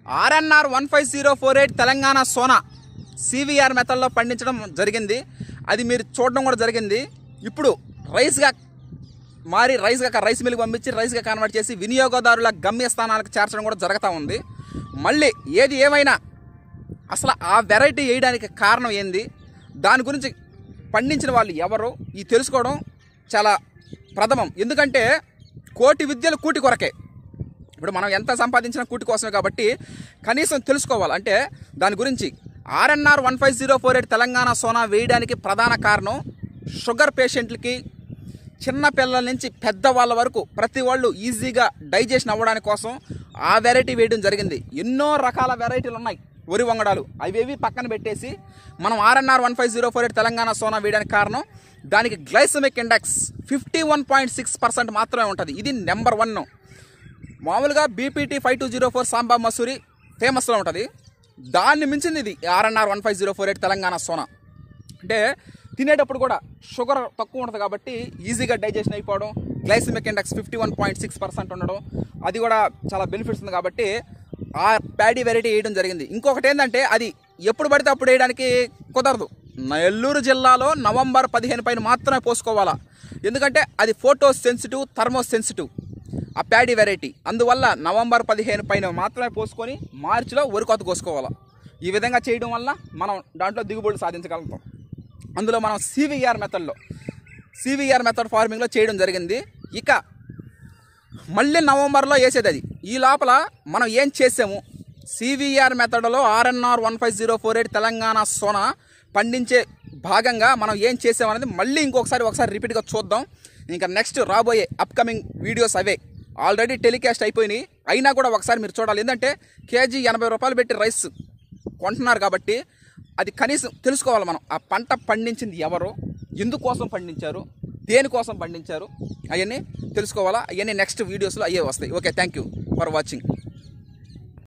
RNR 15048 Telangana Sona CVR మెథడ్లో పండించడం జరిగింది. అది మీరు చూడడం కూడా జరిగింది. ఇప్పుడు రైస్గా మారి రైస్ మిల్కి పంపించి రైస్గా కన్వర్ట్ చేసి వినియోగదారుల గమ్యస్థానాలకు చేర్చడం కూడా జరుగుతూ ఉంది. మళ్ళీ ఏది ఏమైనా అసలు ఆ వెరైటీ వేయడానికి కారణం ఏంది, దాని గురించి పండించిన వాళ్ళు ఎవరు, ఈ తెలుసుకోవడం చాలా ప్రథమం. ఎందుకంటే కోటి విద్యలు కూటి కొరకే. ఇప్పుడు మనం ఎంత సంపాదించినా కూటి కోసమే కాబట్టి కనీసం తెలుసుకోవాలి. అంటే దాని గురించి RNR 15048 తెలంగాణ సోనా వేయడానికి ప్రధాన కారణం షుగర్ పేషెంట్లకి, చిన్న పిల్లల నుంచి పెద్దవాళ్ళ వరకు ప్రతి వాళ్ళు ఈజీగా డైజెషన్ అవ్వడానికి కోసం ఆ వెరైటీ వేయడం జరిగింది. ఎన్నో రకాల వెరైటీలు ఉన్నాయి వరి వంగడాలు, అవేవి పక్కన పెట్టేసి మనం RNR 15048 తెలంగాణ సోనా వేయడానికి కారణం దానికి గ్లైసెమిక్ ఇండెక్స్ 51.6% మాత్రమే ఉంటుంది. ఇది నెంబర్ 1. మామూలుగా BPT 5204 సాంబా మసూరి ఫేమస్లో ఉంటుంది. దాన్ని మించింది ఇది RNR 15048 తెలంగాణ సోనా. అంటే తినేటప్పుడు కూడా షుగర్ తక్కువ ఉంటుంది కాబట్టి ఈజీగా డైజెషన్ అయిపోవడం, గ్లైసెమిక్ ఇండెక్స్ 51.6% ఉండడం, అది కూడా చాలా బెనిఫిట్స్ ఉంది కాబట్టి ఆ ప్యాడీ వెరైటీ వేయడం జరిగింది. ఇంకొకటి ఏంటంటే అది ఎప్పుడు పడితే అప్పుడు వేయడానికి కుదరదు. నెల్లూరు జిల్లాలో నవంబర్ 15 పైన మాత్రమే పోసుకోవాలా. ఎందుకంటే అది ఫోటో సెన్సిటివ్, థర్మో సెన్సిటివ్ ఆ ప్యాడీ వెరైటీ. అందువల్ల నవంబర్ 15 పైన మాత్రమే పోసుకొని మార్చిలో వరి కోత కోసుకోవాలి. ఈ విధంగా చేయడం వల్ల మనం దాంట్లో దిగుబడులు సాధించగలుగుతాం. అందులో మనం CVR మెథడ్ ఫార్మింగ్లో చేయడం జరిగింది. ఇక మళ్ళీ నవంబర్లో వేసేది అది. ఈ లోపల మనం ఏం చేసాము, CVR మెథడ్లో RNR 15048 తెలంగాణ సోనా పండించే భాగంగా మనం ఏం చేసామనేది మళ్ళీ ఒకసారి రిపీట్గా చూద్దాం. ఇంకా నెక్స్ట్ రాబోయే అప్కమింగ్ వీడియోస్ అవే ఆల్రెడీ టెలికాస్ట్ అయిపోయినాయి. అయినా కూడా ఒకసారి మీరు చూడాలి. ఏంటంటే కేజీ 80 రూపాయలు పెట్టి రైస్ కొంటున్నారు కాబట్టి అది కనీసం తెలుసుకోవాలి. మనం ఆ పంట పండించింది ఎవరు, ఎందుకోసం పండించారు, దేనికోసం పండించారు, అవన్నీ తెలుసుకోవాలా. అవన్నీ నెక్స్ట్ వీడియోస్లో అయ్యే వస్తాయి. Okay, thank you for watching.